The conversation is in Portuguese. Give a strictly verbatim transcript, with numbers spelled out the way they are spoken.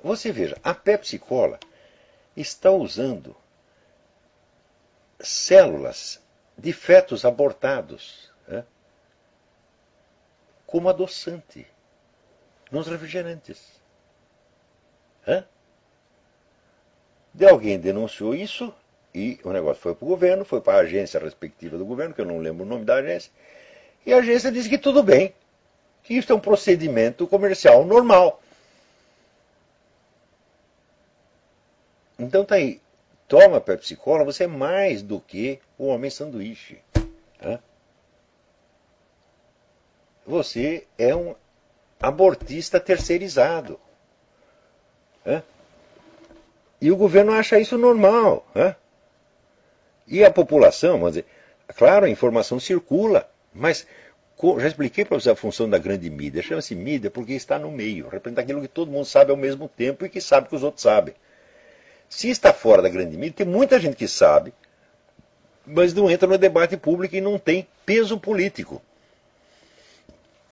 Você veja, a Pepsi Cola está usando células de fetos abortados, né, como adoçante nos refrigerantes. Hã? De alguém denunciou isso e o negócio foi para o governo, foi para a agência respectiva do governo, que eu não lembro o nome da agência, e a agência disse que tudo bem, que isso é um procedimento comercial normal. Então tá aí, toma Pepsi Cola, você é mais do que o homem sanduíche. Hã? Você é um abortista terceirizado. Hã? E o governo acha isso normal. Hã? E a população, vamos dizer, claro, a informação circula, mas já expliquei para você a função da grande mídia. Chama-se mídia porque está no meio, representa aquilo que todo mundo sabe ao mesmo tempo e que sabe que os outros sabem. Se está fora da grande mídia, tem muita gente que sabe, mas não entra no debate público e não tem peso político.